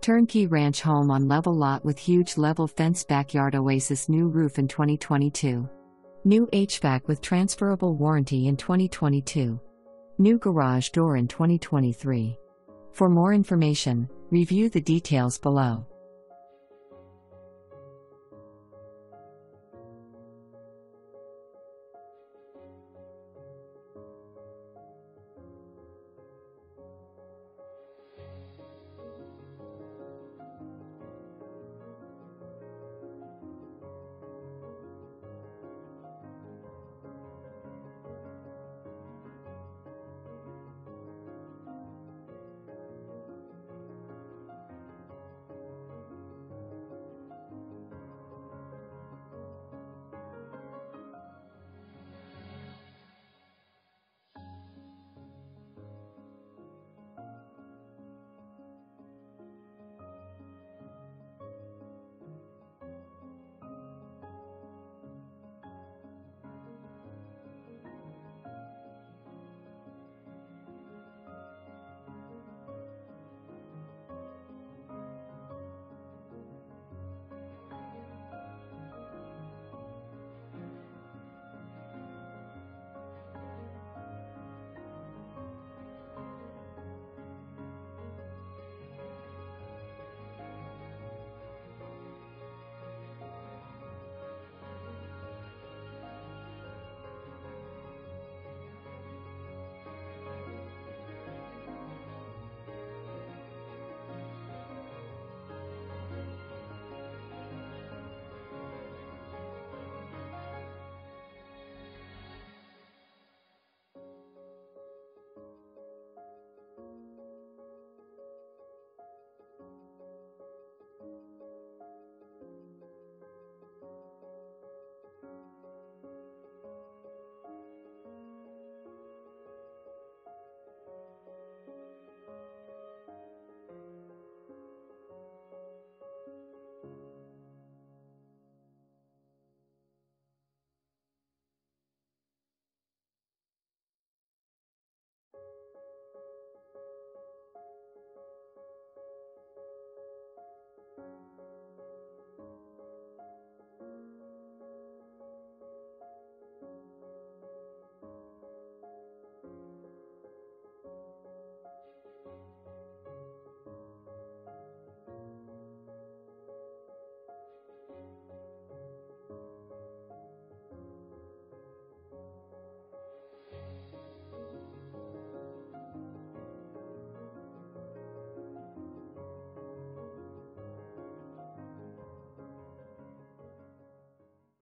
Turnkey ranch home on level lot with huge level fence backyard oasis, new roof in 2022. New HVAC with transferable warranty in 2022. New garage door in 2023. For more information, review the details below.